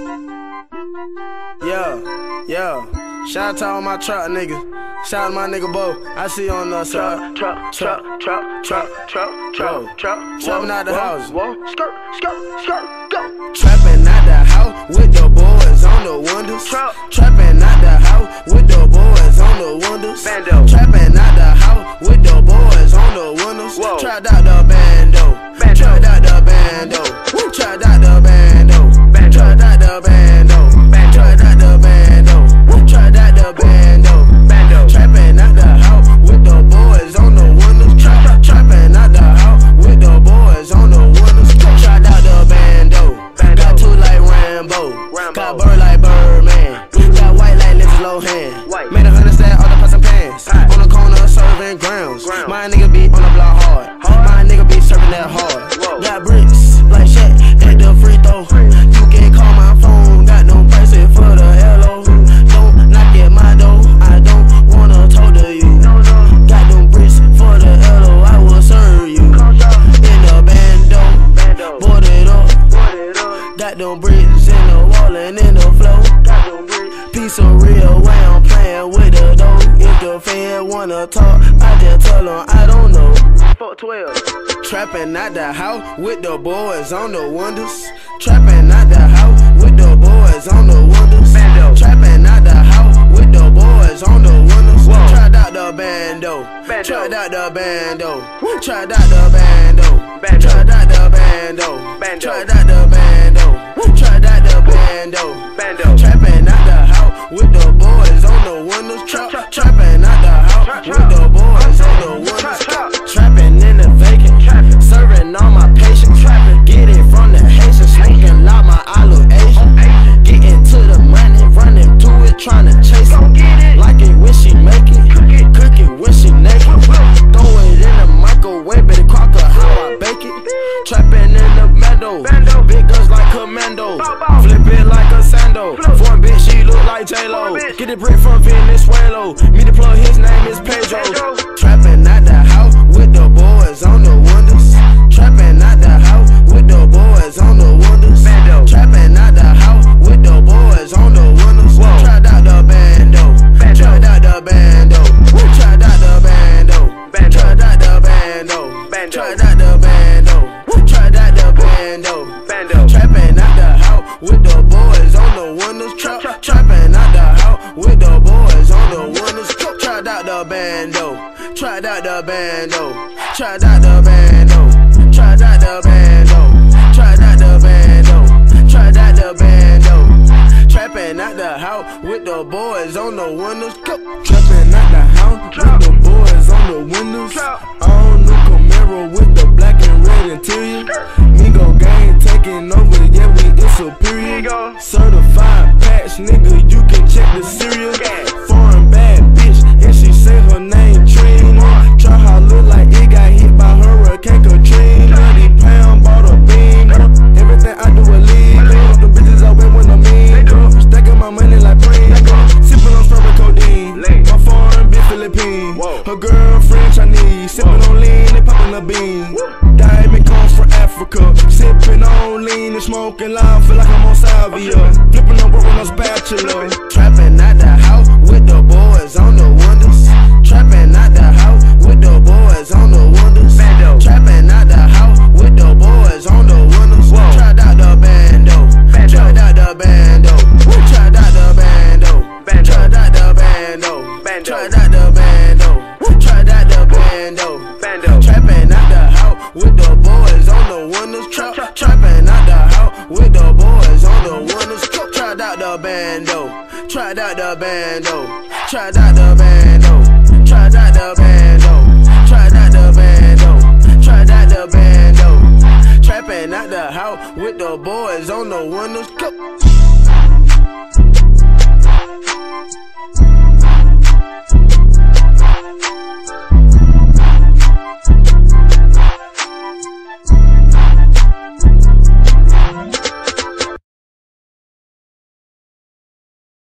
Yeah. Shout out to all my truck niggas. Shout out to my nigga Bo. I see you on the side. Truck. Trapping out the house. Trapping out the house with the boys on the windows. Trapping out the house with the boys on the windows. Trapping out the house with the boys on the windows. Trapped out the bando. Trapped out the bando. Trapped out the bando. Trapped out the bando. Trapped out the bando. Trapped out the bando. Trapping out the house with the boys on the windows. Trapping out the house with the boys on the windows. Trapped out the bando. Got two like Rambo. Got bird like Birdman. Got white like Lindsay Lohan. Made 100 stat all the pots and pans. On the corner serving grounds. My nigga be on the block hard. My nigga be serving that hard. Got bricks like Shaq at the free throw. You can call my phone. Got no prices for the hello. Don't knock at my door. I don't wanna talk to you. Got them bricks for the hello. I will serve you. In the bando, boarded up. Got them bricks in the wall and in the floor. Piece of real way I'm playing with the dough. If the Fed wanna talk, I just tell them I don't know. Fuck 12. Trapping out the house with the boys on the windows. Trapping out the house with the boys on the windows. Trapping out the house with the boys on the windows. Trapped out the bando. Trapped out the bando. Trapped out the bando. Trapped out the bando. Trapped out the bando. Trapped out the bando. Trapping out the house with the boys on the windows. Trapping out the house with the boys on the windows. Trapping in the vacant. Serving all my patients. Get it from the Haitians. Smoking out my olive Asian. Getting to the money, running to it, trying to chase it. Like it when she make it, cook it when she naked. Throw it in the microwave, better crock her how I bake it. Trapping in the meadow, big guns like Commando. Flip it like a sando. Foreign bitch, she look like J-Lo. Get the brick from Venezuela. Me the plug, his name is Pedro. Trapping out the house with the boys on the windows. Trapping out the house with the boys on the windows. Trapping out the house with the boys on the windows. Trapped out the bando. Trapped out the bando. Trapped out the bando. Trapped out the bando. Trapped out the bando. Trapped out the bando. Trapping out the house with the boys on the windows. Trapping out the house with the boys on the windows. Trapped out the bando. Trapped out the bando. Trapped out the bando. Trapped out the bando. Trapped out the bando. Trapped out the bando. Trapping out the house with the boys on the windows. Trapping out the house with the boys on the windows. All new Camaro with the black and red interior. Migo gang taking over, yeah, we is superior. Certified patch, nigga, you can check the serial. Foreign bad bitch, and she say her name Trina. Try how look like it got hit by Hurricane Katrina. 30 pound, bought a beam. Everything I do illegal. Them bitches I win when I'm mean. Stacking my money like Pringle. Sipping on strawberry codeine. My foreign bitch Philippine. Her girlfriend Chinese. Sipping on lean, they popping a bean. Diamond comes from Africa. Sipping on lean and smoking loud. Feel like I'm on salvia. Flipping on work with no spatula. Trapping out the house with the boys on the windows. Trapping out the house with the boys on the windows. Trapping out the house with the boys on the windows. Trapped out the bando. Trapped out the bando. Trapped out the bando. Trapped out the bando. Trapped out the bando. Trapped out the bando. Trapping out the house with the boys on the windows. Trapping out the house with the boys on the windows. Trapped out the bando. Trapped out the bando. Trapped out the bando. Trapped out the bando. Trapped out the bando. Trapped out the bando. Trapping out the house with the boys on the windows.